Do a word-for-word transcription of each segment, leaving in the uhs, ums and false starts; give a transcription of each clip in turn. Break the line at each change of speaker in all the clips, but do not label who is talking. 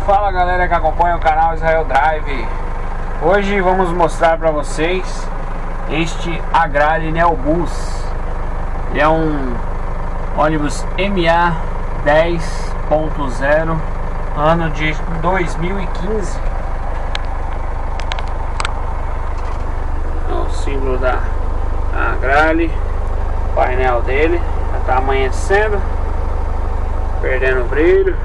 Fala galera que acompanha o canal Israel Drive. Hoje vamos mostrar para vocês este Agrale Neobus. Ele é um ônibus M A dez ponto zero, ano de dois mil e quinze. É o símbolo da Agrale, o painel dele já está amanhecendo, perdendo o brilho.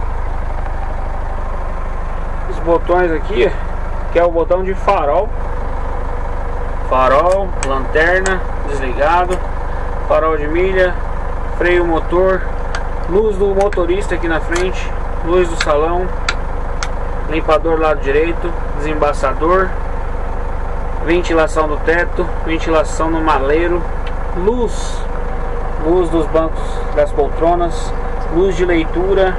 Os botões aqui, que é o botão de farol, farol, lanterna, desligado, farol de milha, freio motor, luz do motorista aqui na frente, luz do salão, limpador lado direito, desembaçador, ventilação do teto, ventilação no maleiro, luz, luz dos bancos das poltronas, luz de leitura,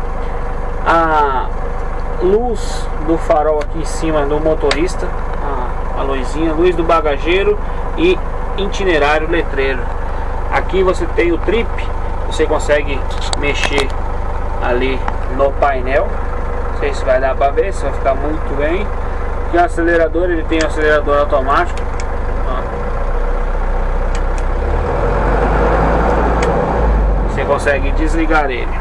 a luz do farol aqui em cima do motorista, a, a luzinha, luz do bagageiro e itinerário letreiro. Aqui você tem o trip, você consegue mexer ali no painel. Não sei se vai dar para ver, se vai ficar muito bem. Aqui o acelerador, ele tem um acelerador automático. Você consegue desligar ele.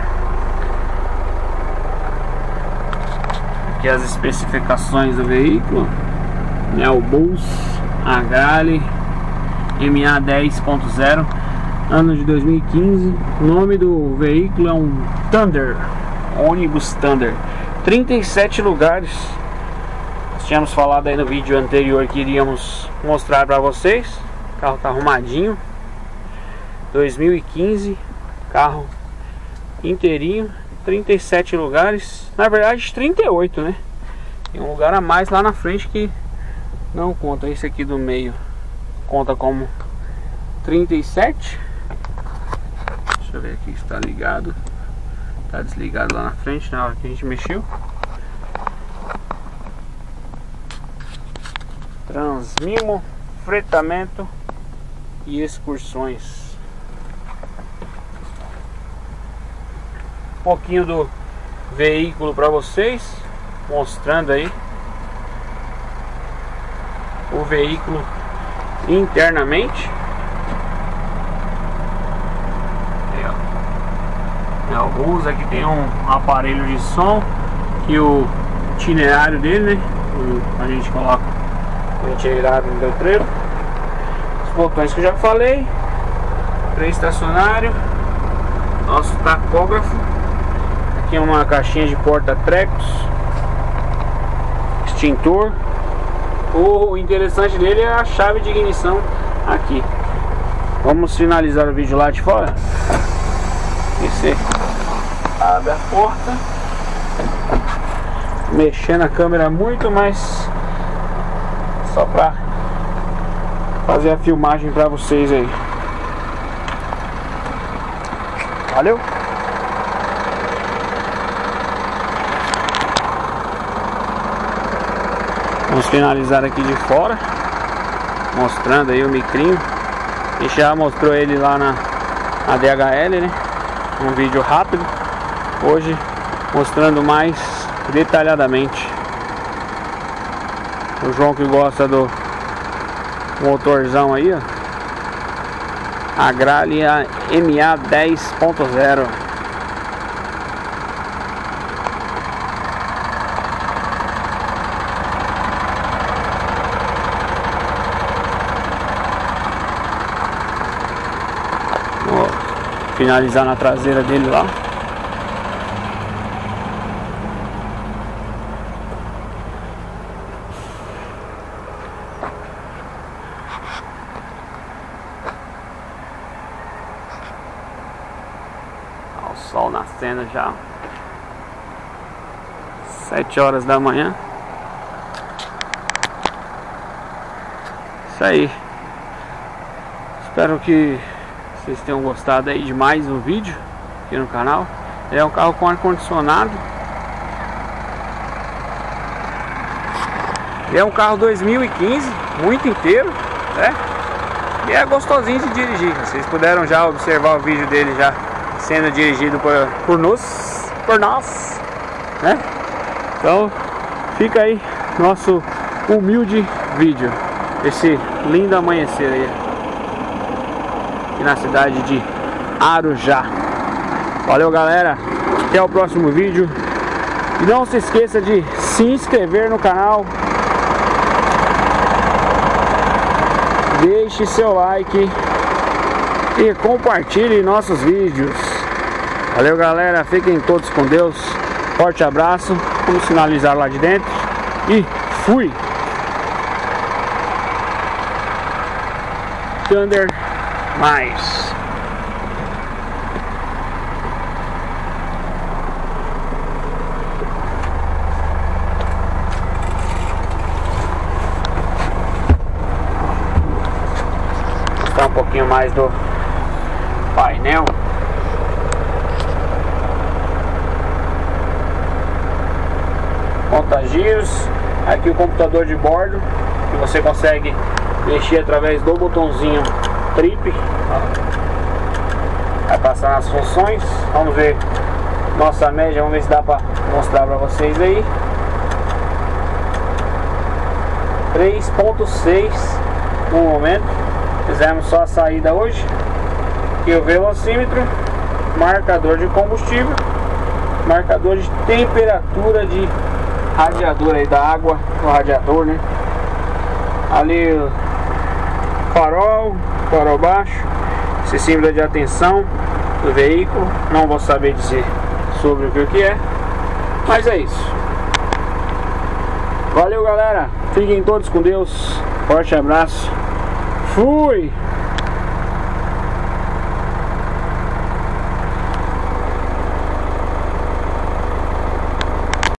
Aqui as especificações do veículo, Neobus Agrale M A dez ponto zero, ano de dois mil e quinze. O nome do veículo é um Thunder, ônibus Thunder, trinta e sete lugares. Nós tínhamos falado aí no vídeo anterior que iríamos mostrar para vocês. O carro tá arrumadinho, dois mil e quinze, carro inteirinho, trinta e sete lugares, na verdade trinta e oito, né? Tem um lugar a mais lá na frente que não conta. Esse aqui do meio conta como trinta e sete. Deixa eu ver aqui se está ligado. Está desligado lá na frente na hora que a gente mexeu. Transmimo, fretamento e excursões. Um pouquinho do veículo para vocês, mostrando aí o veículo internamente. Alguns aqui tem um aparelho de som e o itinerário dele, né? A gente coloca o itinerário no letreiro. Os botões que eu já falei, freio estacionário, nosso tacógrafo. Aqui é uma caixinha de porta-trecos, extintor. O interessante dele é a chave de ignição aqui. Vamos finalizar o vídeo lá de fora. Esse abre a porta, mexendo a câmera muito mais só para fazer a filmagem para vocês aí. Valeu! Vamos finalizar aqui de fora, mostrando aí o micrinho. A gente já mostrou ele lá na, na D H L, né? Um vídeo rápido. Hoje mostrando mais detalhadamente. O João que gosta do motorzão aí, ó, Agrale M A dez ponto zero. Finalizar na traseira dele lá. Olha o sol nascendo já. Sete horas da manhã. Isso aí. Espero que vocês tenham gostado aí de mais um vídeo aqui no canal. Ele é um carro com ar-condicionado. Ele é um carro dois mil e quinze, muito inteiro, né? E é gostosinho de dirigir. Vocês puderam já observar o vídeo dele já sendo dirigido por, por nós, por nós, né? Então fica aí nosso humilde vídeo, esse lindo amanhecer aí aqui na cidade de Arujá. Valeu, galera, até o próximo vídeo. E não se esqueça de se inscrever no canal, deixe seu like e compartilhe nossos vídeos. Valeu, galera, fiquem todos com Deus, forte abraço. Vamos finalizar lá de dentro e fui. Thunder mais. Mostrar um pouquinho mais do painel. Contagiros, aqui o computador de bordo que você consegue mexer através do botãozinho trip, vai passar nas funções. Vamos ver nossa média, vamos ver se dá para mostrar para vocês aí. três ponto seis no momento. Fizemos só a saída hoje. Aqui o velocímetro, marcador de combustível, marcador de temperatura de radiador aí da água, o radiador, né? Ali o farol, farol baixo, esse símbolo de atenção do veículo. Não vou saber dizer sobre o que é, mas é isso. Valeu, galera, fiquem todos com Deus, forte abraço, fui!